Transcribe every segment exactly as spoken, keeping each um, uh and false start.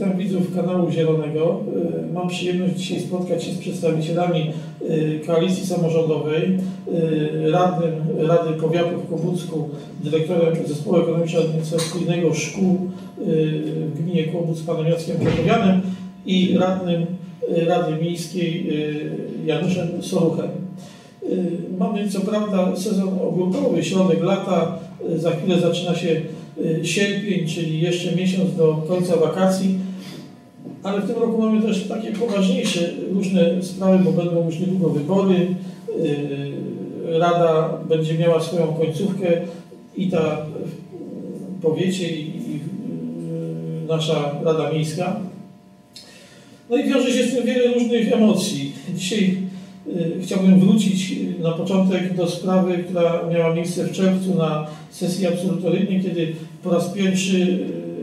Witam widzów kanału Zielonego. Mam przyjemność dzisiaj spotkać się z przedstawicielami Koalicji Samorządowej, radnym Rady Powiatu w Kłobucku, dyrektorem Zespołu Ekonomiczno-Administracyjnego Szkół w gminie Kłobuck panem Jackiem Krakowianem i radnym Rady Miejskiej Januszem Soruchem. Mamy co prawda sezon ogórkowy, środek lata, za chwilę zaczyna się sierpień, czyli jeszcze miesiąc do końca wakacji, ale w tym roku mamy też takie poważniejsze różne sprawy, bo będą już niedługo wybory. Rada będzie miała swoją końcówkę i ta w powiecie i, i nasza Rada Miejska. No i wiąże się z tym wiele różnych emocji. Dzisiaj chciałbym wrócić na początek do sprawy, która miała miejsce w czerwcu na sesji absolutoryjnej, kiedy po raz pierwszy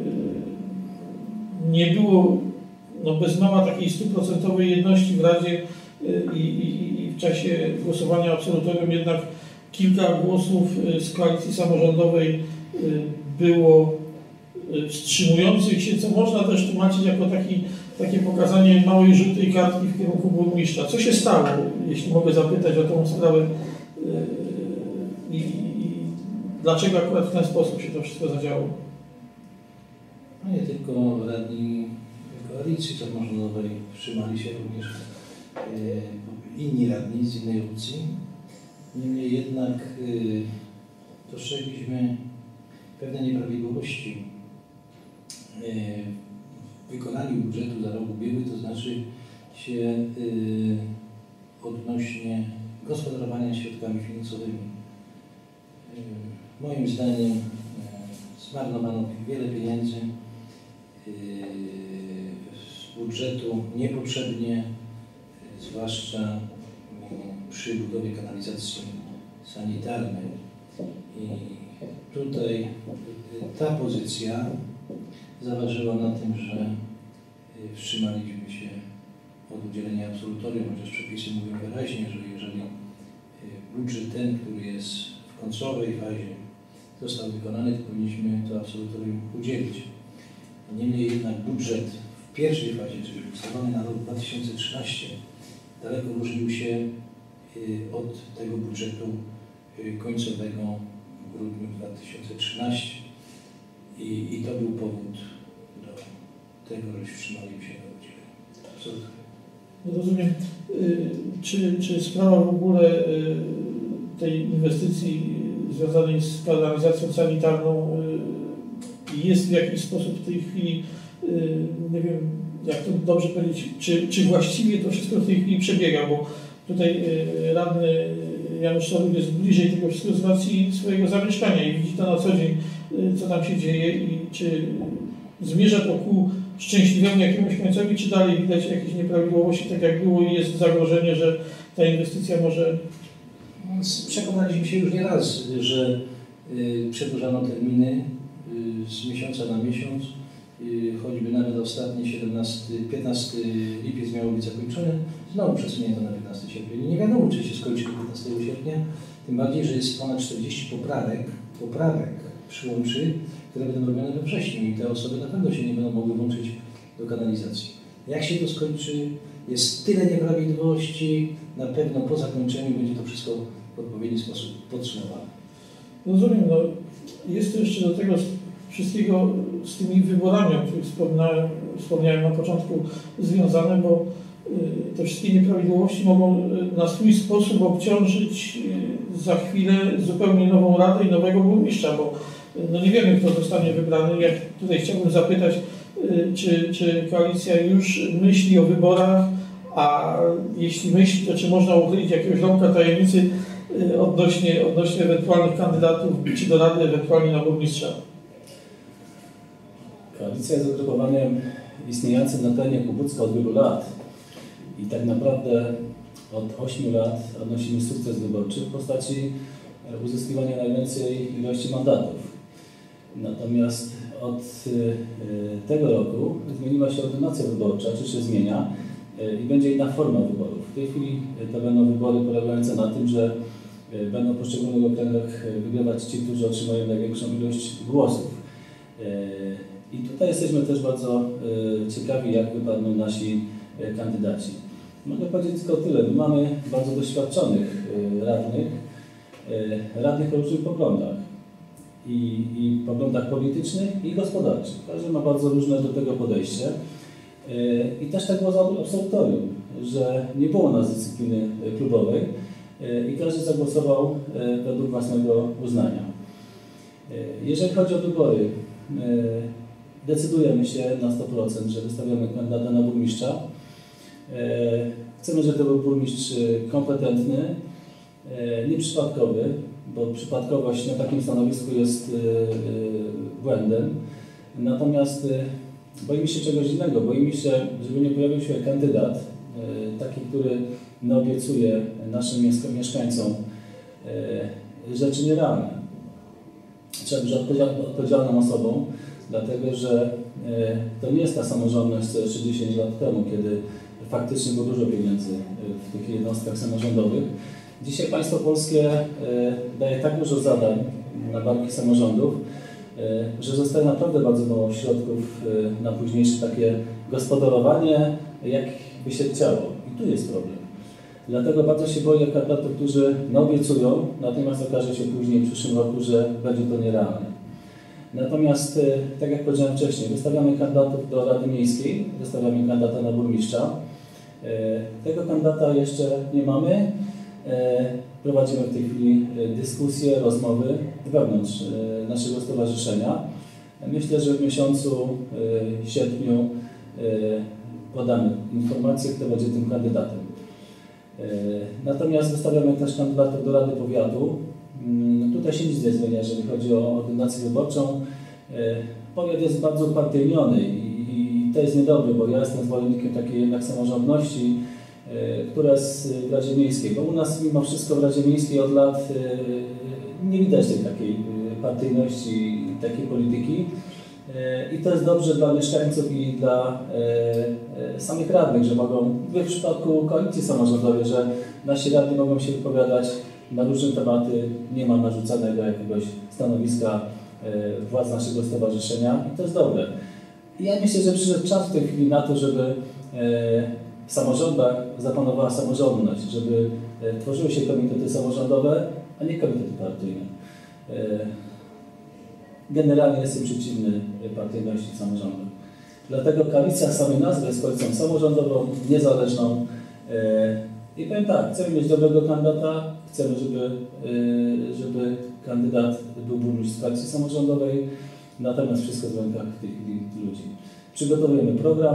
nie było no, bez mała takiej stuprocentowej jedności w Radzie i, i, i w czasie głosowania absolutorium jednak kilka głosów z koalicji samorządowej było wstrzymujących się, co można też tłumaczyć jako taki, takie pokazanie małej żółtej kartki w kierunku burmistrza. Co się stało, jeśli mogę zapytać o tą sprawę i, i dlaczego akurat w ten sposób się to wszystko zadziało? No nie tylko radni koalicji samorządowej wstrzymali się, również inni radni z innej opcji. Niemniej jednak dostrzegliśmy pewne nieprawidłowości w wykonaniu budżetu za rok ubiegły, to znaczy się odnośnie gospodarowania środkami finansowymi. Moim zdaniem zmarnowano wiele pieniędzy z budżetu niepotrzebnie, zwłaszcza przy budowie kanalizacji sanitarnej. I tutaj ta pozycja zaważyła na tym, że wstrzymaliśmy się od udzielenia absolutorium, chociaż przepisy mówią wyraźnie, że jeżeli budżet ten, który jest w końcowej fazie, został wykonany, to powinniśmy to absolutorium udzielić. Niemniej jednak budżet w pierwszej fazie, czyli ustalony na rok dwa tysiące trzynasty, daleko różnił się od tego budżetu końcowego w grudniu dwa tysiące trzynastego. I, I to był powód do tego, że wstrzymaliśmy się na udzielenie. Absolutnie. Rozumiem. Czy, czy sprawa w ogóle tej inwestycji związanej z kanalizacją sanitarną jest w jakiś sposób w tej chwili, nie wiem, jak to dobrze powiedzieć, czy, czy właściwie to wszystko w tej chwili przebiega, bo tutaj radny Janusz Soruch jest bliżej tego wszystkiego z racji swojego zamieszkania i widzi to na co dzień, co tam się dzieje i czy zmierza to ku szczęśliwemu jakiemuś końcowi, czy dalej widać jakieś nieprawidłowości, tak jak było i jest zagrożenie, że ta inwestycja może... Przekonaliśmy się już nieraz, że y, przedłużano terminy y, z miesiąca na miesiąc, y, choćby nawet ostatni siedemnasty, piętnasty lipiec miało być zakończone, znowu przesunięto na piętnasty sierpnia. Nie wiadomo, czy się skończy piętnastego sierpnia, tym bardziej, że jest ponad czterdzieści poprawek, poprawek przyłączy, które będą robione we wrześniu i te osoby na pewno się nie będą mogły włączyć do kanalizacji. Jak się to skończy, jest tyle nieprawidłowości, na pewno po zakończeniu będzie to wszystko w odpowiedni sposób podsumowane. Rozumiem, no jest to jeszcze do tego wszystkiego z tymi wyborami, o których wspomniałem, wspomniałem na początku, związane, bo y, te wszystkie nieprawidłowości mogą na swój sposób obciążyć y, za chwilę zupełnie nową radę i nowego burmistrza, bo y, no nie wiemy, kto zostanie wybrany. Ja tutaj chciałbym zapytać, y, czy, czy koalicja już myśli o wyborach, a jeśli myśli, to czy można uchylić jakiegoś rąbka tajemnicy y, odnośnie, odnośnie ewentualnych kandydatów, czy do rady, ewentualnie na burmistrza? Koalicja jest ugrupowaniem istniejącym na terenie Kłobucka od wielu lat i tak naprawdę od ośmiu lat odnosimy sukces wyborczy w postaci uzyskiwania najwięcej ilości mandatów. Natomiast od tego roku zmieniła się ordynacja wyborcza, czy się zmienia i będzie inna forma wyborów. W tej chwili to będą wybory polegające na tym, że będą w poszczególnych okręgach wygrywać ci, którzy otrzymają największą ilość głosów. I tutaj jesteśmy też bardzo ciekawi, jak wypadną nasi kandydaci. Mogę powiedzieć tylko tyle. My mamy bardzo doświadczonych radnych, radnych o różnych poglądach. I, i poglądach politycznych i gospodarczych. Każdy ma bardzo różne do tego podejście. I też tak było za absolutorium, że nie było u nas dyscypliny klubowej i każdy zagłosował według własnego uznania. Jeżeli chodzi o wybory, decydujemy się na sto procent, że wystawiamy kandydata na burmistrza. Chcemy, żeby to był burmistrz kompetentny, nieprzypadkowy, bo przypadkowość na takim stanowisku jest błędem. Natomiast boimy się czegoś innego. Boimy się, żeby nie pojawił się kandydat, taki, który naobiecuje naszym mieszkańcom rzeczy nierealne. Trzeba być odpowiedzialną osobą, dlatego że to nie jest ta samorządność co jeszcze dziesięć lat temu, kiedy faktycznie było dużo pieniędzy w tych jednostkach samorządowych. Dzisiaj państwo polskie daje tak dużo zadań na barki samorządów, że zostaje naprawdę bardzo mało środków na późniejsze takie gospodarowanie, jak by się chciało. I tu jest problem. Dlatego bardzo się boję kandydatów, którzy naobiecują, natomiast okaże się później w przyszłym roku, że będzie to nierealne. Natomiast, tak jak powiedziałem wcześniej, wystawiamy kandydatów do Rady Miejskiej, wystawiamy kandydata na burmistrza. Tego kandydata jeszcze nie mamy. Prowadzimy w tej chwili dyskusje, rozmowy wewnątrz naszego stowarzyszenia. Myślę, że w miesiącu sierpniu podamy informację, kto będzie tym kandydatem. Natomiast wystawiamy też kandydatów do Rady Powiatu. Tutaj się nic nie zmienia, jeżeli chodzi o ordynację wyborczą. Powiat jest bardzo upartyjniony i to jest niedobre, bo ja jestem zwolennikiem takiej jednak samorządności, która jest w Radzie Miejskiej, bo u nas mimo wszystko w Radzie Miejskiej od lat nie widać tej takiej partyjności, takiej polityki i to jest dobrze dla mieszkańców i dla samych radnych, że mogą, w przypadku koalicji samorządowej, że nasi radni mogą się wypowiadać na różne tematy, nie ma narzucanego jakiegoś stanowiska władz naszego stowarzyszenia i to jest dobre. I ja myślę, że przyszedł czas w tej chwili na to, żeby w samorządach zapanowała samorządność, żeby tworzyły się komitety samorządowe, a nie komitety partyjne. Generalnie jestem przeciwny partyjności samorządu. Dlatego koalicja samej nazwy jest koalicją samorządową, niezależną. I powiem tak, chcemy mieć dobrego kandydata, chcemy, żeby, żeby kandydat był burmistrzem z koalicji samorządowej, natomiast wszystko w rękach w tej chwili ludzi. Przygotowujemy program.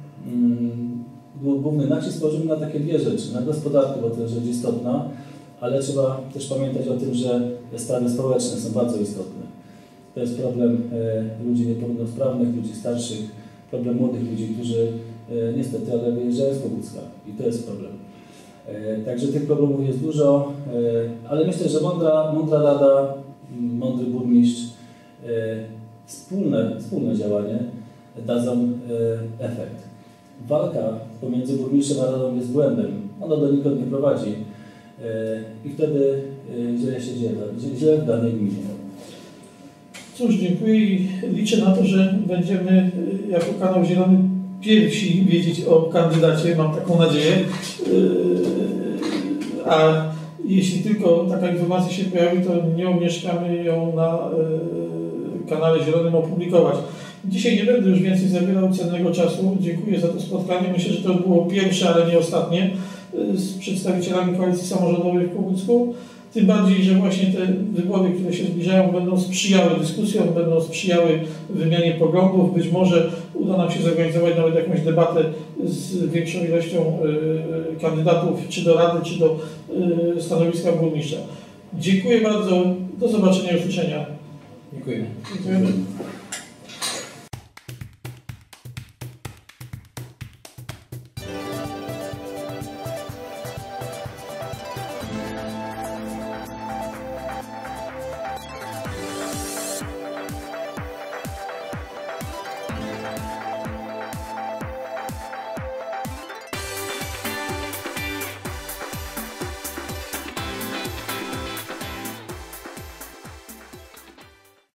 Główny nacisk położymy na takie dwie rzeczy, na gospodarkę, bo to jest rzecz istotna, ale trzeba też pamiętać o tym, że sprawy społeczne są bardzo istotne. To jest problem e, ludzi niepełnosprawnych, ludzi starszych, problem młodych ludzi, którzy e, niestety ale wyjeżdżają z Kobucka i to jest problem. E, także tych problemów jest dużo, e, ale myślę, że mądra, mądra rada, mądry burmistrz, e, wspólne, wspólne działanie dadzą e, efekt. Walka pomiędzy burmistrzem a radą jest błędem. Ona do nikąd nie prowadzi i wtedy źle się dzieje, źle w danej gminie. Cóż, dziękuję i liczę na to, że będziemy jako Kanał Zielony pierwsi wiedzieć o kandydacie, mam taką nadzieję. A jeśli tylko taka informacja się pojawi, to nie omieszkamy ją na Kanale Zielonym opublikować. Dzisiaj nie będę już więcej zabierał cennego czasu. Dziękuję za to spotkanie. Myślę, że to było pierwsze, ale nie ostatnie z przedstawicielami koalicji samorządowej w Kobucku. Tym bardziej, że właśnie te wybory, które się zbliżają, będą sprzyjały dyskusjom, będą sprzyjały wymianie poglądów. Być może uda nam się zorganizować nawet jakąś debatę z większą ilością y, kandydatów, czy do Rady, czy do y, stanowiska burmistrza. Dziękuję bardzo. Do zobaczenia i usłyszenia. Dziękujemy. Dziękuję.